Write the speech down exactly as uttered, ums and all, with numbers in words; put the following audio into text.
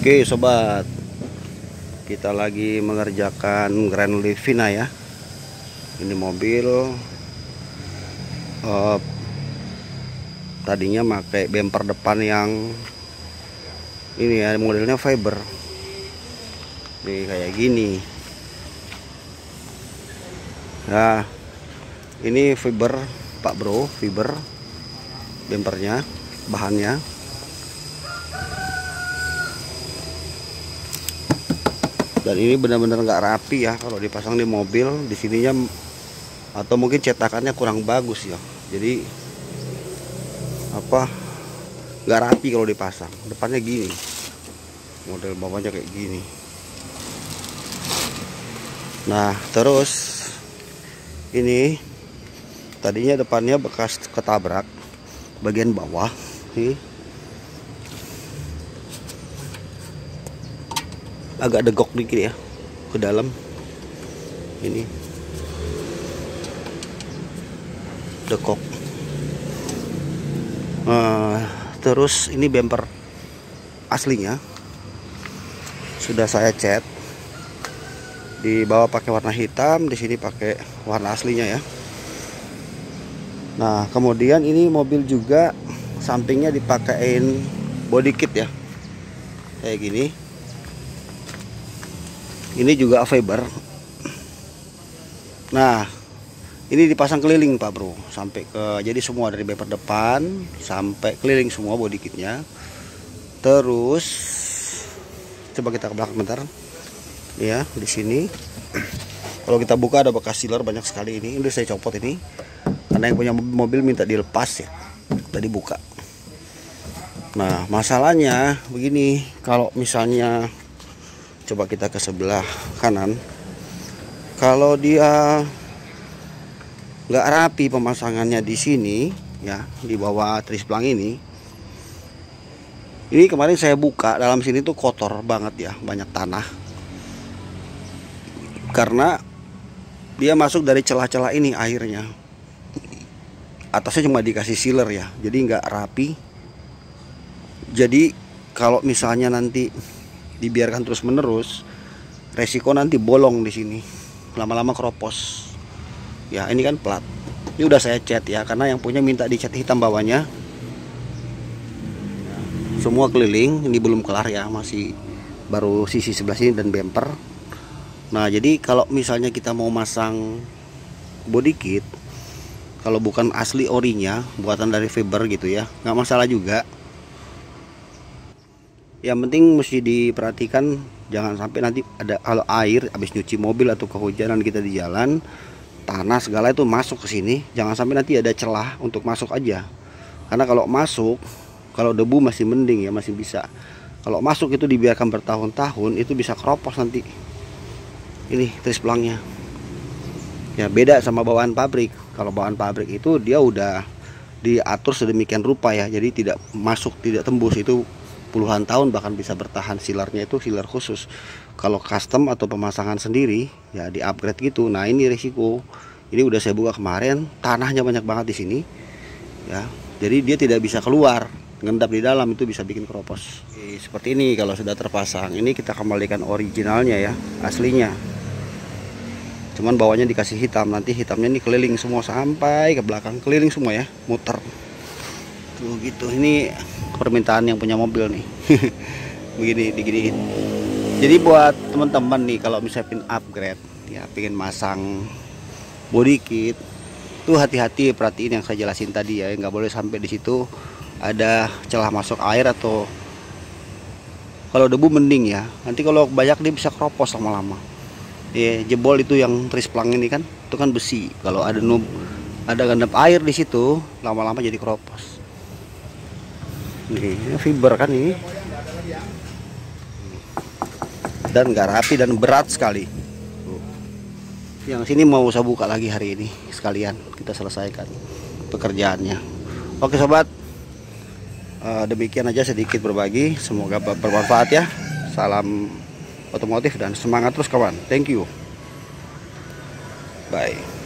Oke sobat, kita lagi mengerjakan Grand Livina ya. Ini mobil uh, tadinya pakai bumper depan yang ini ya, modelnya fiber. Nih kayak gini. Nah, ini fiber Pak Bro, fiber bumpernya, bahannya. Dan ini benar-benar nggak rapi ya kalau dipasang di mobil. Di sininya atau mungkin cetakannya kurang bagus ya, jadi apa nggak rapi kalau dipasang. Depannya gini, model bawahnya kayak gini. Nah terus ini tadinya depannya bekas ketabrak bagian bawah nih, agak degok dikit ya ke dalam ini, dekok. Nah, terus ini bumper aslinya sudah saya cat, di bawah pakai warna hitam, di sini pakai warna aslinya ya. Nah kemudian ini mobil juga sampingnya dipakein body kit ya, kayak gini. Ini juga fiber. Nah ini dipasang keliling Pak Bro, sampai ke, jadi semua dari bumper depan sampai keliling semua body kitnya. Terus coba kita ke belakang bentar ya. Di sini kalau kita buka ada bekas sealer banyak sekali. Ini udah saya copot ini karena yang punya mobil minta dilepas ya, tadi buka. Nah masalahnya begini, kalau misalnya coba kita ke sebelah kanan, kalau dia nggak rapi pemasangannya di sini ya, di bawah trisplang ini ini kemarin saya buka, dalam sini tuh kotor banget ya, banyak tanah karena dia masuk dari celah-celah ini airnya. Atasnya cuma dikasih sealer ya, jadi nggak rapi. Jadi kalau misalnya nanti dibiarkan terus menerus, resiko nanti bolong di sini, lama-lama keropos. Ya ini kan plat, ini udah saya cat ya, karena yang punya minta dicat hitam bawahnya. Semua keliling, ini belum kelar ya, masih baru sisi sebelah sini dan bumper. Nah jadi kalau misalnya kita mau masang body kit, kalau bukan asli orinya, buatan dari fiber gitu ya, nggak masalah juga. Yang penting mesti diperhatikan jangan sampai nanti ada, kalau air habis nyuci mobil atau kehujanan kita di jalan, tanah segala itu masuk ke sini, jangan sampai nanti ada celah untuk masuk aja. Karena kalau masuk, kalau debu masih mending ya, masih bisa. Kalau masuk itu dibiarkan bertahun-tahun, itu bisa keropos nanti. Ini trisplangnya. Ya beda sama bawaan pabrik. Kalau bawaan pabrik itu dia udah diatur sedemikian rupa ya, jadi tidak masuk, tidak tembus, itu puluhan tahun bahkan bisa bertahan. Sealernya itu sealer khusus. Kalau custom atau pemasangan sendiri ya di upgrade gitu. Nah ini risiko. Ini udah saya buka kemarin, tanahnya banyak banget di sini ya, jadi dia tidak bisa keluar, ngendap di dalam, itu bisa bikin keropos. Oke, seperti ini kalau sudah terpasang. Ini kita kembalikan originalnya ya, aslinya. Cuman bawahnya dikasih hitam, nanti hitamnya ini keliling semua sampai ke belakang, keliling semua ya, muter tuh gitu. Ini permintaan yang punya mobil nih. Begini diginiin. Jadi buat teman-teman nih, kalau misalnya pin upgrade ya, pengen masang body kit tuh hati-hati, perhatiin yang saya jelasin tadi ya, nggak boleh sampai di situ ada celah masuk air, atau kalau debu mending ya, nanti kalau banyak dia bisa keropos lama-lama ya. Jebol itu yang trisplang ini kan, itu kan besi, kalau ada nub ada gandap air di situ, lama-lama jadi keropos. Ini fiber kan ini, dan nggak rapi dan berat sekali. Yang sini mau saya buka lagi hari ini, sekalian kita selesaikan pekerjaannya. Oke sobat, uh, demikian aja sedikit berbagi, semoga bermanfaat ya. Salam otomotif dan semangat terus kawan. Thank you, bye.